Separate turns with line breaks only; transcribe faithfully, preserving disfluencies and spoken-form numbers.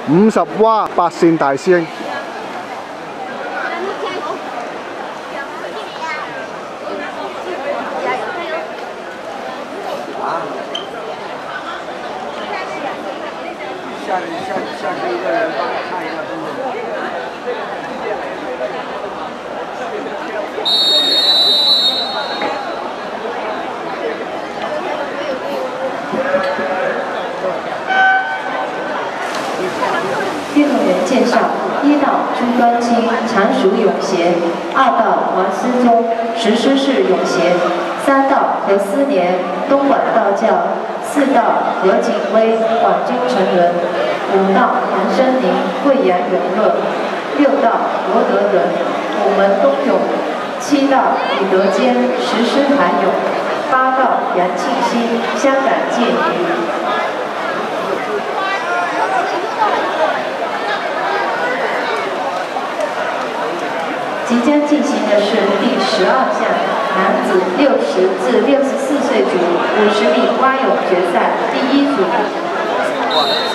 五十蛙八線大師兄。
下下下去一个人帮我看一下动作。
运动员介绍：一道朱端清，常属泳协；二道王思宗，实施式泳协；三道何思年，东莞道教；四道何景威，广州成人；五道杨生宁，贵阳永乐；六道罗德仁，虎门东泳；七道李德坚，实施韩泳；八道杨庆熙，香港健鱼。 即将进行的是第十二项男子六十至六十四岁组五十米蛙泳决赛第一组。